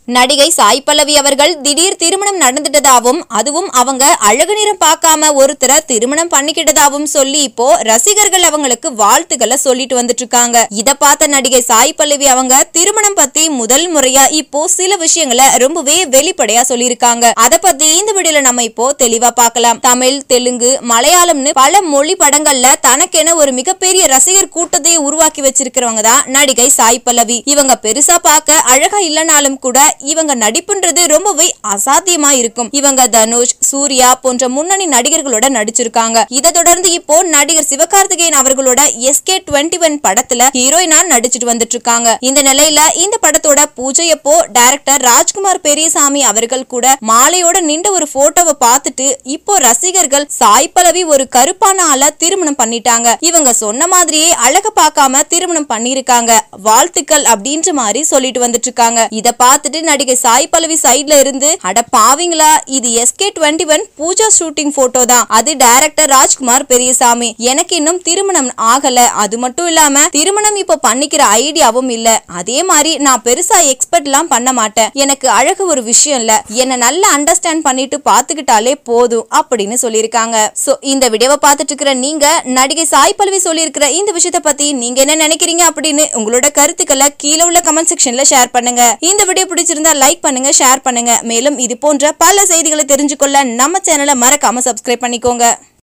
நடிகை சாய் பல்லவி அவர்கள் திடீர் திருமணம் நடந்துட்டதாவும் அதுவும் அவங்க அழகு நிறம் பார்க்காம ஒருத்தரை திருமணம் பண்ணிக்கிட்டதாவும் சொல்லி இப்போ ரசிகர்கள் அவங்களுக்கு வாழ்த்துக்களை சொல்லிட்டு வந்துட்டு இருக்காங்க. இத பார்த்த நடிகை சாய் பல்லவி அவங்க திருமணம் பத்தி முதல் முறையா இப்போ சில விஷயங்களை ரொம்பவே வெளிப்படையா சொல்லியிருக்காங்க. அத பத்தி இந்த வீடியோல நம்ம இப்போ தெளிவா பார்க்கலாம். தமிழ், தெலுங்கு, மலையாளம்னு பல மொழி படங்கள்ல தனக்கென ஒரு மிகப்பெரிய ரசிகர் கூட்டத்தையே உருவாக்கி வச்சிருக்கிறவங்க தான் நடிகை சாய் பல்லவி. இவங்க பெருசா பார்க்க அழகா இல்லனாலும் கூட இவங்க நடிப்புன்றது ரொம்பவே அசாத்தியமா இருக்கும். இவங்க தனுஷ், சூர்யா போன்ற முன்னணி நடிகர்களோட நடிச்சிருக்காங்க. இதை தொடர்ந்து இப்போ நடிகர் சிவகார்த்திகேயன் அவர்களோட SK21 படத்துல ஹீரோயினா நடிச்சிட்டு வந்துட்டு இருக்காங்க. இந்த நிலையில இந்த படத்தோட பூஜையப்போ டைரக்டர் ராஜ்குமார் பெரியசாமி அவர்கள் கூட மாலையோட நின்ற ஒரு போட்டோவை பார்த்துட்டு இப்போ ரசிகர்கள் சாய் பல்லவி ஒரு கருப்பான ஆள திருமணம் பண்ணிட்டாங்க, இவங்க சொன்ன மாதிரியே அழக பார்க்காம திருமணம் பண்ணிருக்காங்க, வாழ்த்துக்கள் அப்படின்ற மாதிரி சொல்லிட்டு வந்துட்டு இருக்காங்க. இத பார்த்துட்டு நடிகை சாய் பல்லவி சைட்ல இருந்து அட பாவீங்களா, இது SK21 பூஜா ஷூட்டிங் போட்டோ தான், அது டைரக்டர் ராஜ்குமார் பெரியசாமி, எனக்கு இன்னும் திருமணம் ஆகல, அது மட்டும் இல்லாம திருமணம் இப்ப பண்ணிக்கிற ஐடியாவும் இல்ல, அதே மாதிரி நான் பெருசா எக்ஸ்பெக்ட் எல்லாம் பண்ண மாட்டேன், எனக்கு அழகு ஒரு விஷயம் இல்ல, என்ன நல்லா அண்டர்ஸ்டாண்ட் பண்ணிட்டு பாத்துக்கிட்டாலே போதும் அப்படின்னு சொல்லியிருக்காங்க. சோ இந்த வீடியோவை பார்த்துட்டு இருக்கிற நீங்க நடிகை சாய் பல்லவி சொல்லியிருக்கிற இந்த விஷயத்தை பத்தி நீங்க என்ன நினைக்கிறீங்க அப்படின்னு உங்களோட கருத்துக்களை கீழே உள்ள கமெண்ட் செக்ஷன்ல ஷேர் பண்ணுங்க. இந்த வீடியோ பிடிச்சிருந்தா லைக் பண்ணுங்க, ஷேர் பண்ணுங்க. மேலும் இது போன்ற பல செய்திகளை தெரிஞ்சுக்கொள்ள நம்ம சேனலை மறக்காம சப்ஸ்கிரைப் பண்ணிக்கோங்க.